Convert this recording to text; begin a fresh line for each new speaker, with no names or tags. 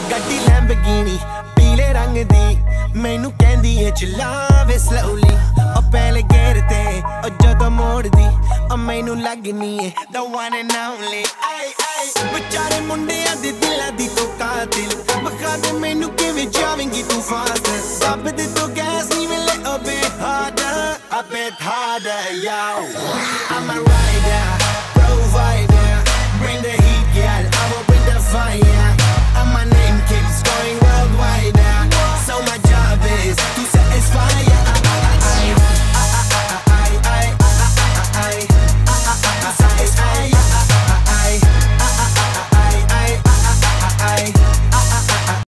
ਗੱਡੀ ਲੈਂਬਗੀਨੀ ਪੀਲੇ ਰੰਗ ਦੀ ਮੈਨੂੰ ਕਹਿੰਦੀ ਏ ਚਲਾਵੇ slowly ਉਹ ਪਹਿਲੇ ਗੇਰ ਤੇ ਉਹ ਜਦੋਂ ਮੋੜਦੀ ਉਹ ਮੈਨੂੰ ਲੱਗਨੀ ਏ the one and only ay ay ਵਿਚਾਰੇ ਮੁੰਡਿਆਂ ਦੇ ਦਿਲਾਂ ਦੀ ਤੂੰ ਕਾਤਿਲ ਬਖਾ ਦੇ ਮੈਨੂੰ ਕਿਵੇਂ ਜਾਵੇਂਗੀ ਤੂੰ ਫਾਸਟ ਦੱਬ ਦੇ ਤੂੰ ਗੈਸ ਨਹੀਂ ਮਿਲੇ a bit harder yo I'm a rider provider bring the heat girl I will bring the fire